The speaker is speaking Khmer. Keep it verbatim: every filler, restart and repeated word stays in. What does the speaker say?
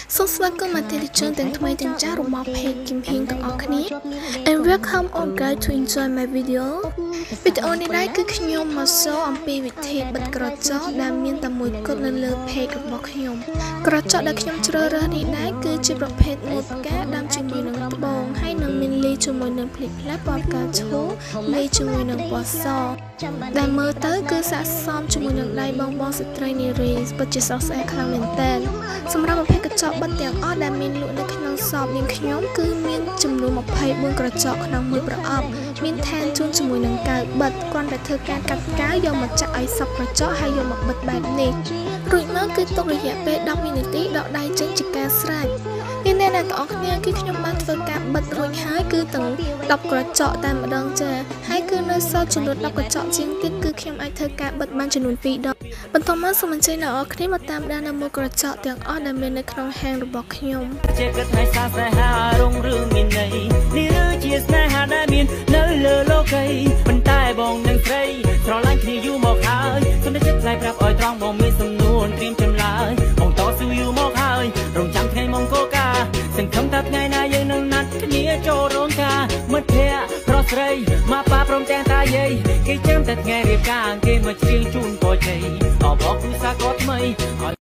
សូមស្វាគមន៍មកទីជើងទាំងថ្មីទាំងចាស់របស់ Page Kim Hing ទាំងអស់គ្នា and welcome all guys to enjoy my video វីដេអូនេះដែរគឺខ្ញុំមកសរអំពីវិធីបិទក្រចកដែលមានតែមួយគត់នៅលើ Page របស់ខ្ញុំក្រចកដែលខ្ញុំជ្រើសរើសនេះដែរគឺជាប្រភេទមួយផ្កាដាំជាមួយនឹងត្បូងហើយនឹងមានលីជាមួយនឹងភ្លៀកផ្លែពណ៌ផ្កាឈូលីជាមួយនឹងពណ៌សដែលមើលទៅគឺស័ក្តិសមជាមួយនឹងដៃបងបងស្ត្រីនារីពិតជាស្រស់ស្អាតខ្លាំងមែនទែនសម្រាប់ប្រភេទកញ្ចក់បិទទាំងអស់ដែលមានលក់នៅក្នុងសបនាងខ្ញុំគឺមានចំនួនម្ភៃបួនក្រចកក្នុងមួយប្រអប់មានថែមជូនជាមួយនឹងកៅបិទគ្រាន់តែធ្វើការកាត់កៅយកមកចាក់ឲ្យសពក្រចកហើយយកមកបិទបែបនេះរួចមកគឺទុករយៈពេលដប់វិនាទីដកដៃចេញជាការស្រេចនេះអ្នកទាំងអស់គ្នាគឺខ្ញុំបានធ្វើការបិទរួចហើយគឺទាំងដប់ក្រចកតែម្ដងចាហើយគឺនៅសល់ចំនួនដប់ក្រចកជាងទៀតគឺខ្ញុំអាចធ្វើការបិទបានចំនួនពីរដងបន្តមកសូមអញ្ជើញអ្នកនរគ្នាមកតាមដាននៅមុខក្រចកទាំងអស់ដែលមាននៅក្នុងហាងរបស់ខ្ញុំជាគិតឲ្យសាស្នេហារងរឿងមានន័យនេះគឺជាស្នេហាដែលមាននៅលើលោកីប៉ុន្តែបងនឹងស្រីស្រឡាញ់គ្នាយូរមកហើយសូមតែចិត្តថ្លៃប្រាប់ឲ្យត្រង់បងមានសំនួនត្រៀមចម្លើយបងតស៊ូយូរមកហើយរងចាំថ្ងៃមង្គលការសង្ឃឹមថាថ្ងៃណាយើងនឹងណាត់គ្នាចូលរោងការមិត្តភក្តិប្រុសស្រីមកប៉ាព្រមទាំងតាយាយគេចាំតែថ្ងៃរៀបការគេមកច្រៀងជូនពរជ័យអបអរគូសាក៏ថ្មីឲ្យ